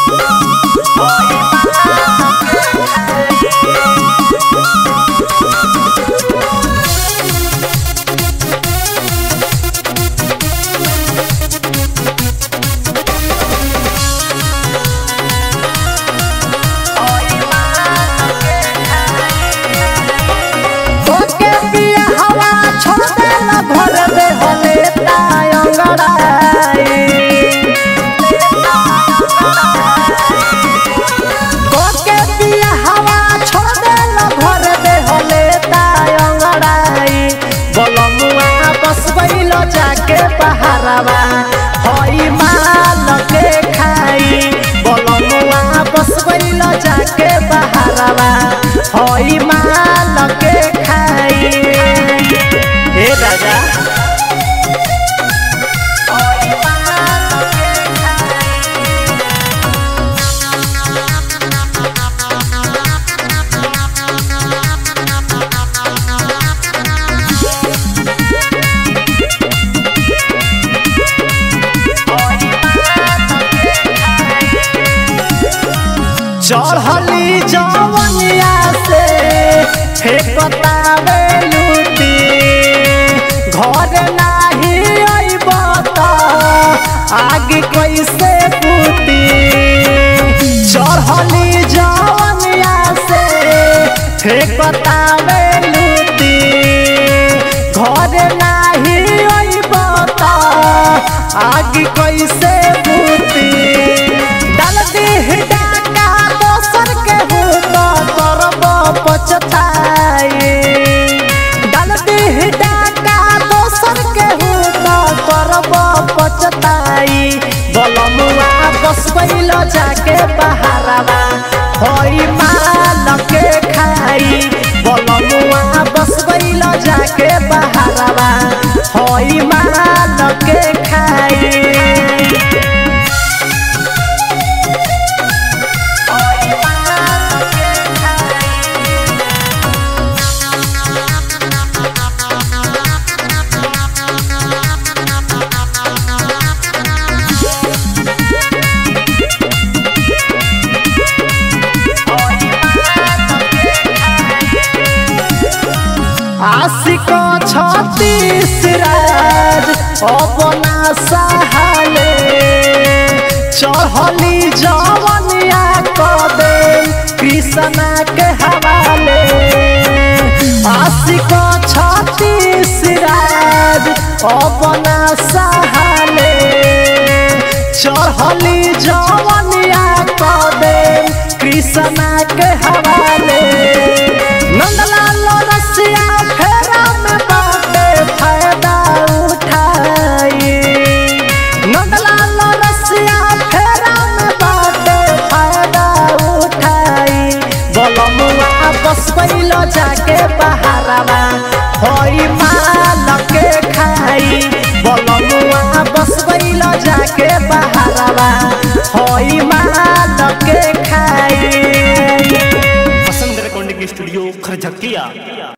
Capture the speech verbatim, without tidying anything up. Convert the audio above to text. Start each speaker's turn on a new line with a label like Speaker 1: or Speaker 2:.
Speaker 1: जाके बहारवा हई माल के खाई बोलमुआ बस गइल जाके बहारवा हई माल के खाई। हे राजा चढ़ली जवनिया से फेंकतावे लूटी घर नाही अइब त आगे कैसे फूटी। चढ़ली जवनिया से फेंकतावे लूटी घर नाही अइब त आगे कैसे फूटी। डाल दी पचताई डाल दी डाका दोसर के हूँ तो करब पचताई। बोलमुआ बस गइल जाके बहारवा हई माल के खाई बोलमुआ बस गइल जाके बहारवा हई माल के खाई। आशिक छत्तीस राज अपना सहाले चढ़ली जवनिया कदे कृष्णा के हवाले। आशिक छत्तीस राज अपना सहाले चढ़ली जवनिया कदे कृष्णा के हवाले। नंदलाल रसिया फेरा में बाटे फायदा उठाई नंदलाल रसिया फेरा में बाटे फायदा उठाई। बोलमुआ बस गइल जाके बहारवा हई माल के खाई बोलमुआ बस गइल जाके बहारवा हई माल के खाई।
Speaker 2: पसंद स्टूडियो खरझकिया।